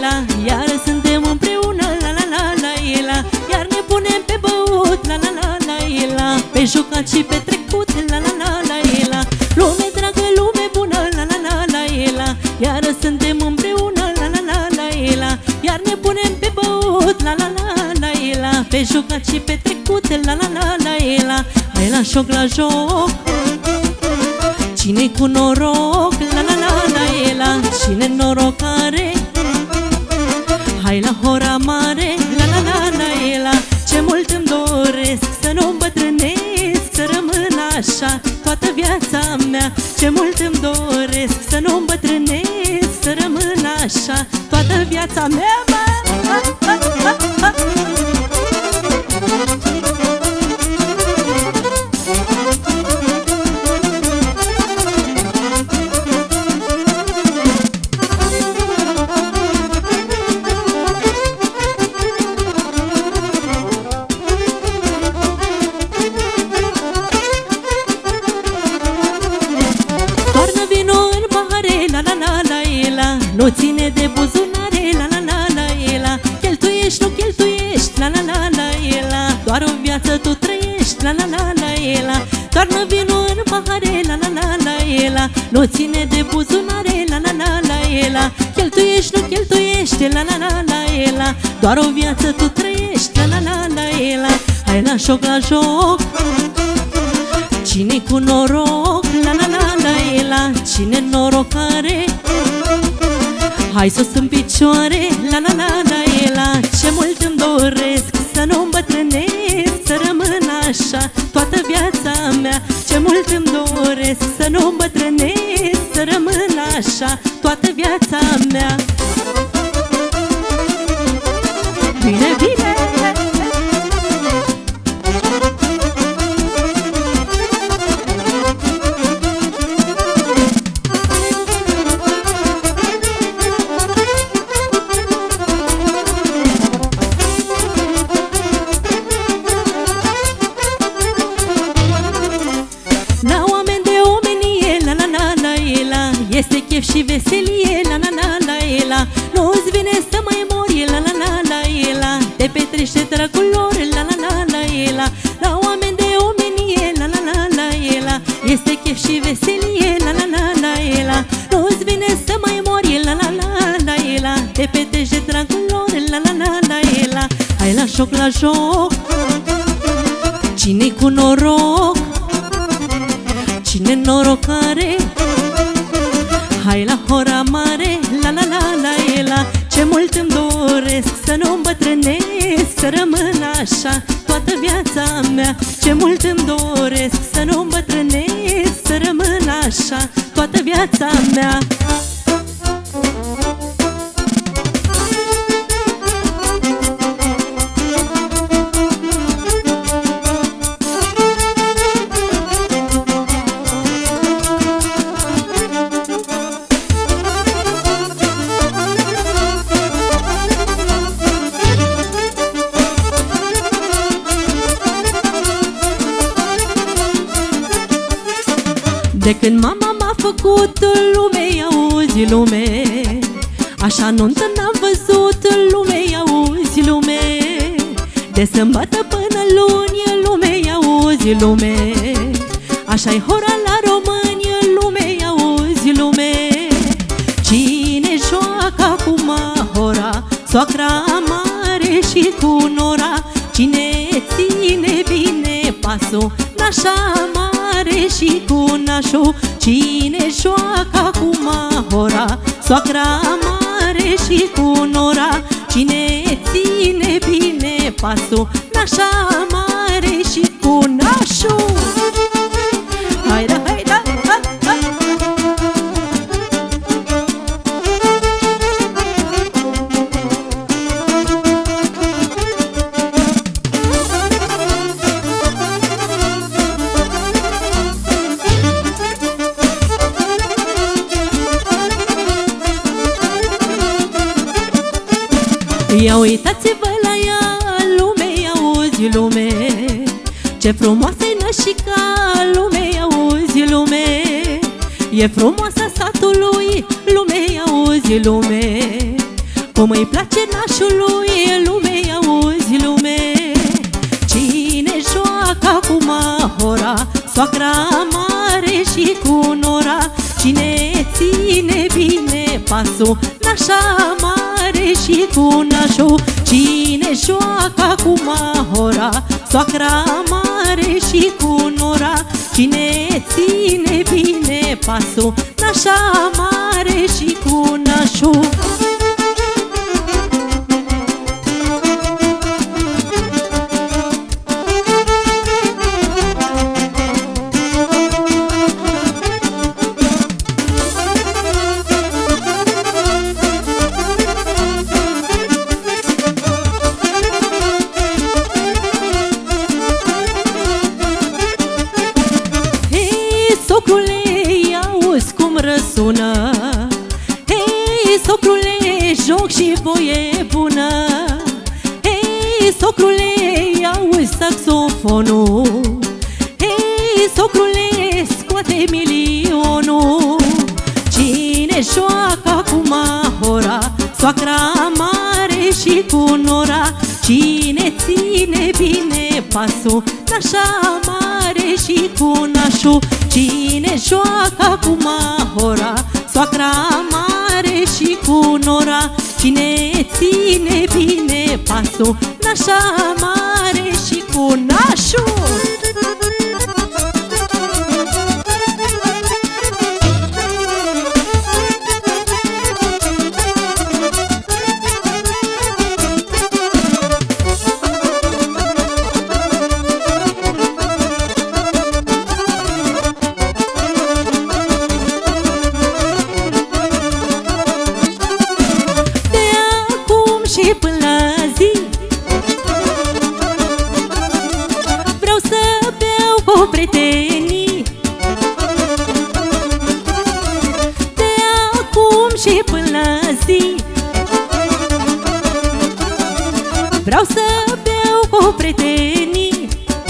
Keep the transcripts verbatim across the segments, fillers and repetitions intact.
la, iar suntem împreună, la la la la la, iar ne punem pe băut, la la la la la, pe jucat și pe trecut, la la la la la, lume dragă, lume bună, la la la la la, iar suntem împreună, la la la la la, iar ne punem pe băut, la la la la la, pe jucat și pe trecut, la la la la la, hai la joc, la joc. Cine-i cu noroc, la la la la la, cine norocare? Hai la hora mare, la la la la la, ce mult îmi doresc să nu îmbătrânesc, să rămân așa toată viața mea. Ce mult îmi doresc să nu îmbătrânesc, să rămân așa toată viața mea, mă! Ha, ha, ha, ha. Nu ține de buzunare, la la la la la, cheltuiești, nu cheltuiești, la la la la la, doar o viață tu trăiești, la la la la la, toarnă vinul în pahare, la la la la la, nu ține de buzunare, la la la la la, cheltuiești, nu cheltuiești, la la la la la, doar o viață tu trăiești, la la la la la, hai la joc, la joc. Cine-i cu noroc, la la la la la, cine norocare? Hai sus în picioare, la la la la la, ce mult îmi doresc să nu îmbătrânesc, să rămân așa toată viața mea. Ce mult îmi doresc să nu îmbătrânesc, să rămân așa toată viața mea. Bine, bine! Este chef și veselie, la la la la la, nu-ți vine să mai mori, la la la la la, te petrește dragul lor, la la la la la, la oameni de omenie, la la la la la, este chef și veselie, la la la la la, nu-ți vine să mai mori, la la la la la, te petrește dragul lor, la la la la la, hai la joc, la joc. Cine-i cu noroc, cine norocare? Hai la hora mare, la la la la la, ce mult îmi doresc să nu îmbătrânesc, să rămân așa toată viața mea. Ce mult îmi doresc să nu îmbătrânesc, să rămân așa toată viața mea. De când mama m-a făcut lumei, auzi lume, așa nuntă n-am văzut lumei, auzi lume. De sâmbătă până luni, lumei, auzi lume, așa-i hora la români, lumei, auzi lume. Cine joacă acum hora, soacra mare și cu nora? Cine ține bine pasul, nașa mare și cu nașul? Cine joacă acum hora, soacra mare și cu nora? Cine ține bine pasul, nașa mare și cu nașul? Haida, haida, ha, ha. Ia uitați-vă la ea, lume, auzi lume, ce frumoasă-i nășica, lume, auzi lume. E frumoasă satului, lume, auzi lume, cum îi place nașului, lume, auzi lume. Cine joacă cu mahora, soacra mare și cu nora? Cine ține bine pasul, nașa mare și cu nașul? Cine joacă cu mahora, soacra mare și cu nora? Cine ține bine pasul, nașa mare și cu nașul? Răsună. Hei, socrule, joc și voie bună. Hei, socrule, auzi saxofonul. Hei, socrule, scoate milionul. Cine joacă cu mahora, soacra mare și cu nora? Cine ține bine pasul, nașa mare și cu nașul? Cine joacă cu mahora, soacra mare și cu nora? Cine ține bine pasul, nașa mare și cu nașul? Prietenii de acum și până la zi, vreau să beau cu prietenii.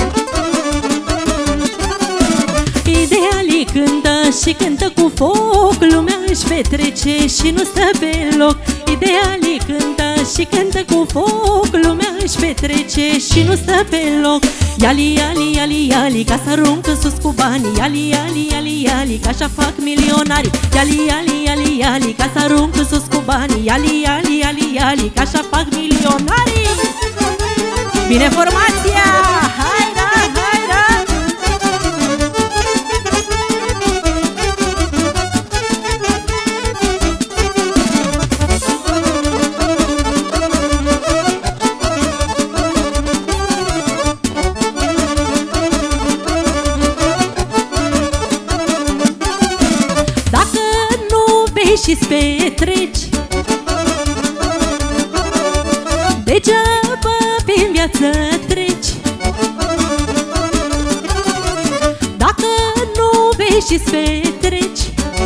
Idealii cântă și cântă cu foc, lumea își petrece și nu stă pe loc. Idealii cântă și cântă cu foc, lumea își petrece și nu stă pe loc. Iali, iali, iali, iali, ca să arunc în sus cu banii. Iali, iali, iali, iali, ca așa fac milionari. Iali, iali, iali, iali, ca să arunc în sus cu banii. Iali, iali, iali, iali, ca așa fac milionari. Bine formația! Hai da, hai da! Și-ți petreci degeaba pe viață treci. Dacă nu vei și-ți petreci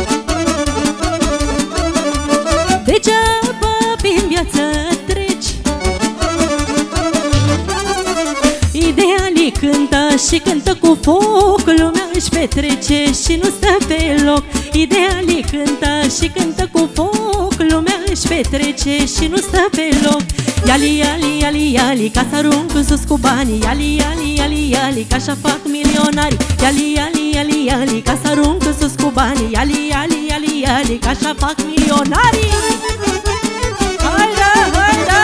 degeaba pe viață treci. Idealii cântă și cântă cu foc, lumea își petrece și nu stă pe loc. Idealii cântă și cântă cu foc, lumea își petrece și nu stă pe loc. Iali, iali, iali, iali, ca să arunc în sus cu banii. Iali, iali, iali, iali, ca așa fac milionari. Iali, iali, iali, iali, ca să arunc în sus cu banii. Iali, iali, iali, iali, ca așa fac milionari. Hai da, hai da!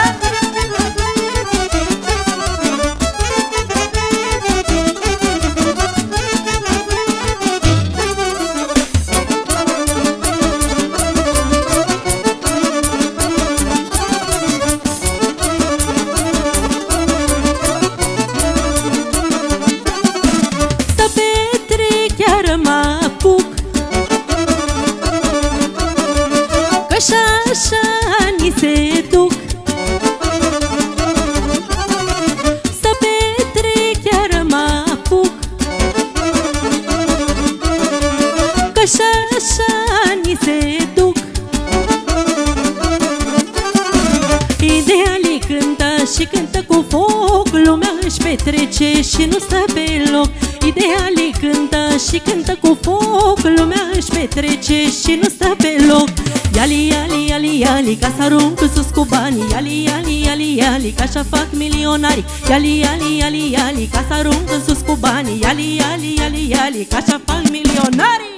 Așa ni se duc să petrec, chiar mă apuc. Că așa ni se duc. Idealii cântă și cântă cu foc, lumea își petrece petrece și nu stă pe loc. Idealii cântă și cântă cu foc, lumea își petrece și nu stă pe loc. Iali, iali, iali, iali, ca să arunc sus cu banii. Iali, iali, iali, iali, ca așa fac milionari. Iali, iali, iali, iali, ca să arunc sus cu banii. Iali, iali, iali, iali, ca așa fac milionari.